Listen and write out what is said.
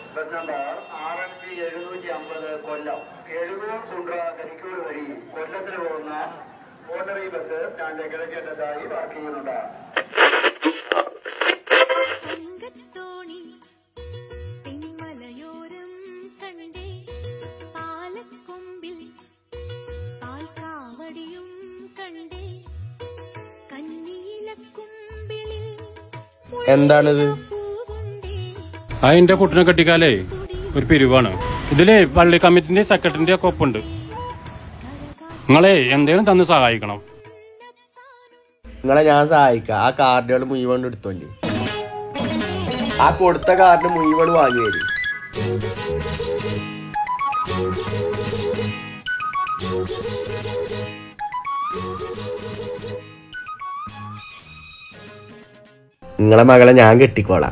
Number 6750 കൊല്ലം 700 കുണ്ട്ര കരിക്കൂട് വഴി കൊല്ലത്തിന് പോകുന്ന ഓർഡിനറി ബസ് സ്റ്റാൻഡ് കിടക്കേണ്ടതായി വാക്ക് ചെയ്യുന്നുണ്ട്. എന്താണിത്? അതിന്റെ കുട്ടിനെ കെട്ടിക്കാലേ ഒരു പിരിവാണ്. ഇതിലേ പള്ളി കമ്മിറ്റിന്റെ സെക്രട്ടറിന്റെ ഒക്കെ ഒപ്പുണ്ട്. നിങ്ങളെ എന്തേലും തന്ന് സഹായിക്കണം. നിങ്ങളെ ഞാൻ സഹായിക്കാം. ആ കാർഡുകൾ മുഴുവൻ എടുത്തോണ്ടി. ആ കൊടുത്ത കാർഡ് മുഴുവൻ വാങ്ങി തരും. നിങ്ങളെ മകളെ ഞാൻ കെട്ടിക്കോളാം.